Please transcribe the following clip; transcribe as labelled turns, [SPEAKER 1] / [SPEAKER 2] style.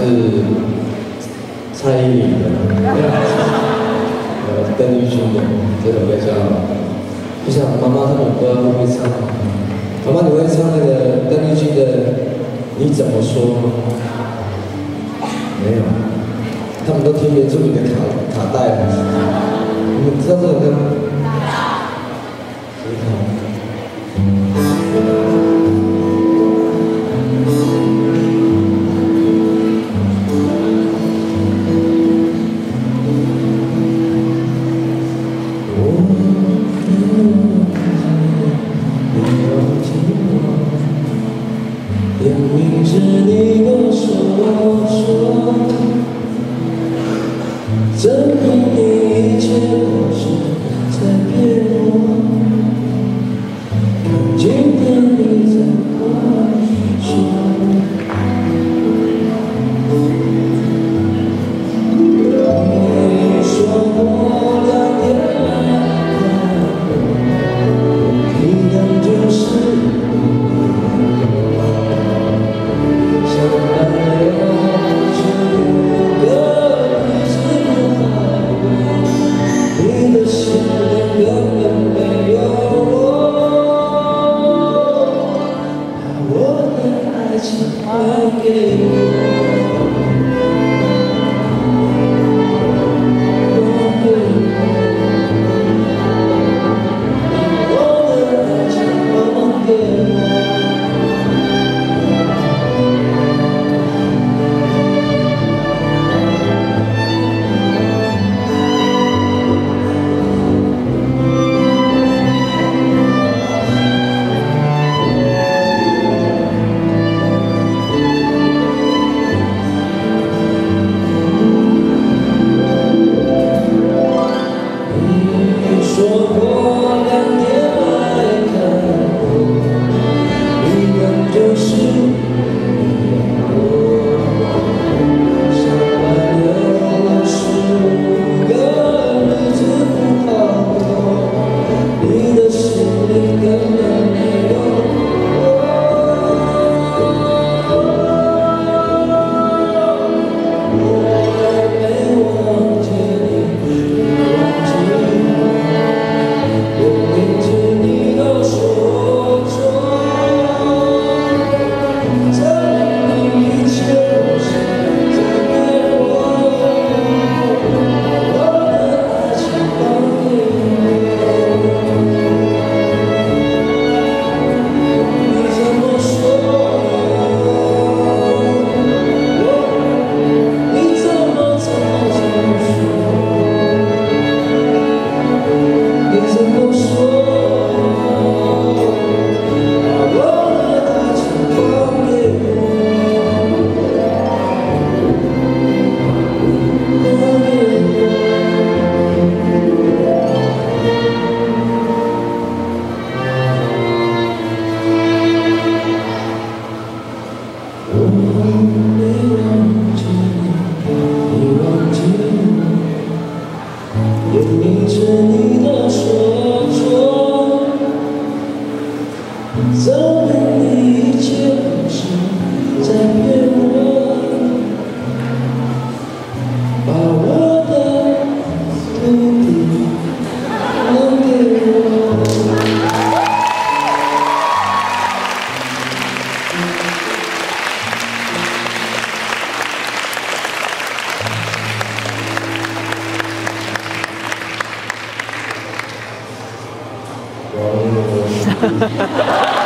[SPEAKER 1] 蔡依林的，邓丽君的这首歌叫，不像妈妈他们不知道会不会唱。妈妈，你会唱那个邓丽君的《你怎么说》吗？没有，他们都听原住民的卡带了。你们知道这首歌吗？知道。 连明知你都说，证明你一切都是在骗我。看见的你在话语说，你说过2天来，你等就是。 还给证明你一切都是在骗我，把我的土地还给我。
[SPEAKER 2] 哈哈哈。